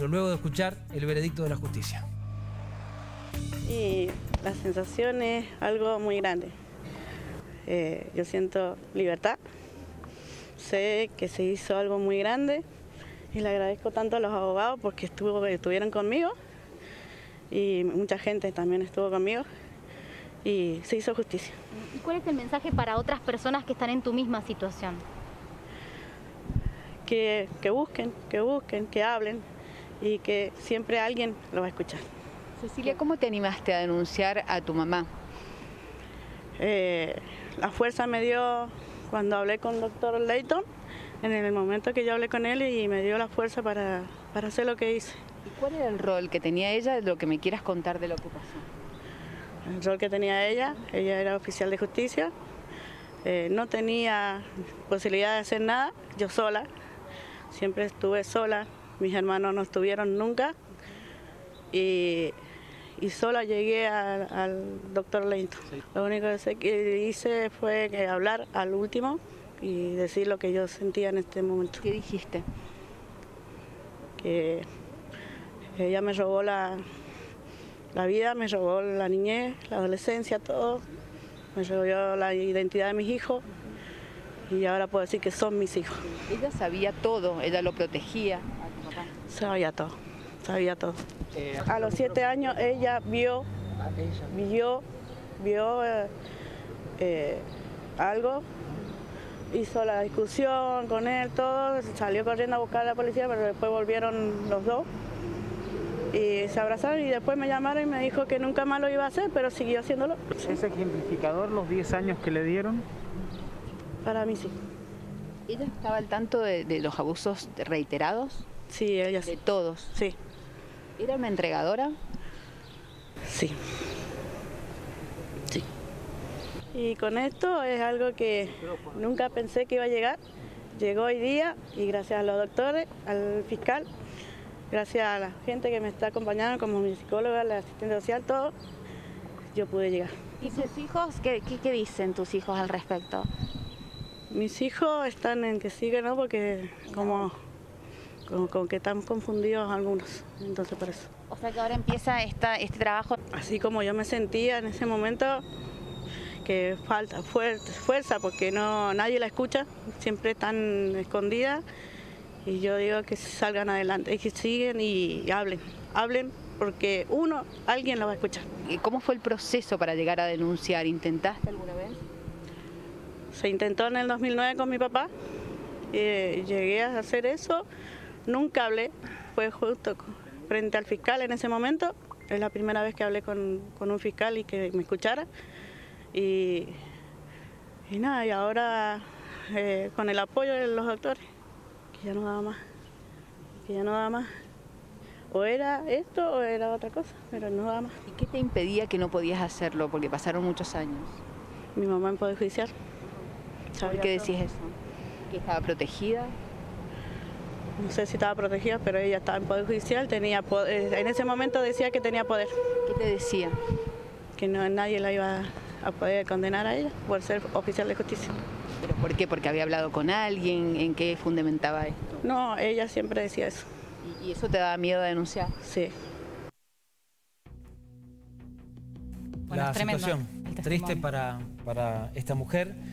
pero luego de escuchar el veredicto de la justicia. Y la sensación es algo muy grande. Yo siento libertad, sé que se hizo algo muy grande y le agradezco tanto a los abogados porque estuvieron conmigo y mucha gente también estuvo conmigo y se hizo justicia. ¿Y cuál es el mensaje para otras personas que están en tu misma situación? Que busquen, que hablen y que siempre alguien lo va a escuchar. Cecilia, ¿cómo te animaste a denunciar a tu mamá? La fuerza me dio cuando hablé con el doctor Leighton, en el momento que yo hablé con él y me dio la fuerza para hacer lo que hice. ¿Y cuál era el rol que tenía ella de lo que me quieras contar de lo que pasó? El rol que tenía ella era oficial de justicia, no tenía posibilidad de hacer nada, yo sola, siempre estuve sola, mis hermanos no estuvieron nunca y sola llegué al doctor Leighton. Sí. Lo único que hice fue hablar al último y decir lo que yo sentía en este momento. ¿Qué dijiste? Que ella me robó la vida, me robó la niñez, la adolescencia, todo. Me robó la identidad de mis hijos y ahora puedo decir que son mis hijos. Ella sabía todo, ella lo protegía a tu papá. Sabía todo. A los 7 años ella vio algo, hizo la discusión con él, todo, salió corriendo a buscar a la policía, pero después volvieron los dos y se abrazaron y después me llamaron y me dijo que nunca más lo iba a hacer, pero siguió haciéndolo. ¿Es ejemplificador los 10 años que le dieron? Para mí sí. ¿Ella estaba al tanto de los abusos reiterados? Sí, ella sí. ¿De todos? Sí. ¿Era una entregadora? Sí. Sí. Y con esto es algo que nunca pensé que iba a llegar. Llegó hoy día y gracias a los doctores, al fiscal, gracias a la gente que me está acompañando, como mi psicóloga, la asistente social, todo, yo pude llegar. ¿Y tus hijos? ¿Qué dicen tus hijos al respecto? Mis hijos están en que sigue, ¿no? Porque como que están confundidos algunos, entonces por eso. O sea que ahora empieza este trabajo. Así como yo me sentía en ese momento, que falta fuerza porque nadie la escucha, siempre están escondidas y yo digo que salgan adelante, que siguen y hablen porque alguien la va a escuchar. ¿Y cómo fue el proceso para llegar a denunciar? ¿Intentaste alguna vez? Se intentó en el 2009 con mi papá, llegué a hacer eso, nunca hablé, fue justo frente al fiscal en ese momento, es la primera vez que hablé con un fiscal y que me escuchara. Y nada, y ahora con el apoyo de los doctores, que ya no daba más, o era esto o era otra cosa, pero no daba más. ¿Y qué te impedía que no podías hacerlo? Porque pasaron muchos años. Mi mamá en Poder Judicial. ¿Por qué decís eso? ¿Que estaba protegida? No sé si estaba protegida, pero ella estaba en Poder Judicial, tenía poder, en ese momento decía que tenía poder. ¿Qué te decía? Que nadie la iba a poder condenar a ella por ser oficial de justicia. ¿Pero por qué? ¿Porque había hablado con alguien? ¿En qué fundamentaba esto? No, ella siempre decía eso. ¿Y eso te daba miedo de denunciar? Sí. La situación triste para esta mujer.